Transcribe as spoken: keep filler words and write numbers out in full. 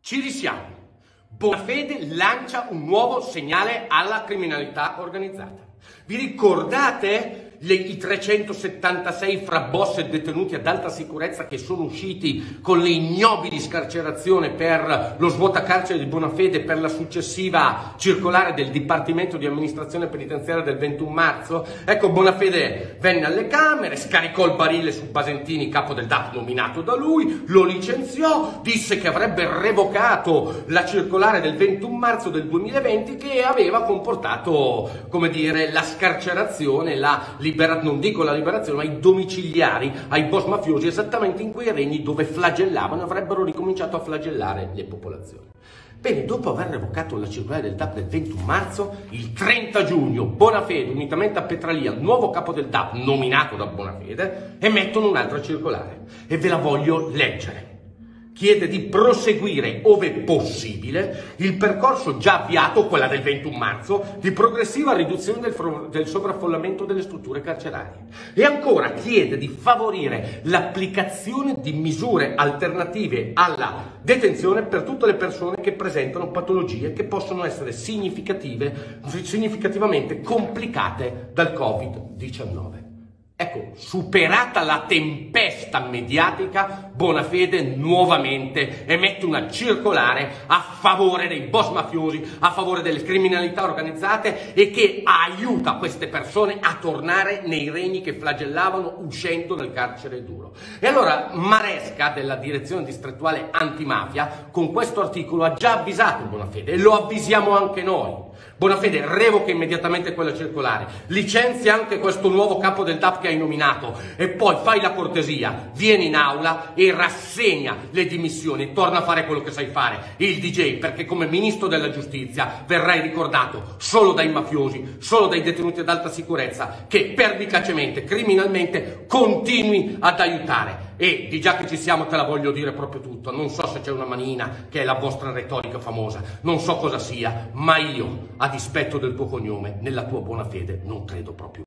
Ci risiamo. Bonafede lancia un nuovo segnale alla criminalità organizzata. Vi ricordate le, i trecentosettantasei fra boss e detenuti ad alta sicurezza che sono usciti con le ignobili scarcerazioni per lo svuotacarcere di Bonafede per la successiva circolare del Dipartimento di Amministrazione Penitenziaria del ventuno marzo? Ecco, Bonafede venne alle Camere, scaricò il barile su Basentini, capo del D A P nominato da lui, lo licenziò, disse che avrebbe revocato la circolare del ventuno marzo del duemilaventi che aveva comportato, come dire, la scarcerazione, la libera- non dico la liberazione, ma i domiciliari ai boss mafiosi esattamente in quei regni dove flagellavano e avrebbero ricominciato a flagellare le popolazioni. Bene, dopo aver revocato la circolare del D A P del ventuno marzo, il trenta giugno Bonafede, unitamente a Petralia, il nuovo capo del D A P nominato da Bonafede, emettono un'altra circolare e ve la voglio leggere. Chiede di proseguire, ove possibile, il percorso già avviato, quella del ventuno marzo, di progressiva riduzione del, del sovraffollamento delle strutture carcerarie. E ancora chiede di favorire l'applicazione di misure alternative alla detenzione per tutte le persone che presentano patologie che possono essere significative, significativamente complicate dal Covid diciannove. Ecco, superata la tempesta mediatica, Bonafede nuovamente emette una circolare a favore dei boss mafiosi, a favore delle criminalità organizzate e che aiuta queste persone a tornare nei regni che flagellavano uscendo dal carcere duro. E allora Maresca, della direzione distrettuale antimafia, con questo articolo ha già avvisato Bonafede e lo avvisiamo anche noi. Bonafede revoca immediatamente quella circolare, licenzia anche questo nuovo capo del D A P che hai nominato e poi fai la cortesia, vieni in aula e rassegna le dimissioni e torna a fare quello che sai fare, il D J, perché come ministro della giustizia verrai ricordato solo dai mafiosi, solo dai detenuti ad alta sicurezza che pervicacemente, criminalmente continui ad aiutare. E di già che ci siamo te la voglio dire proprio tutto, non so se c'è una manina che è la vostra retorica famosa, non so cosa sia, ma io, a dispetto del tuo cognome, nella tua buona fede non credo proprio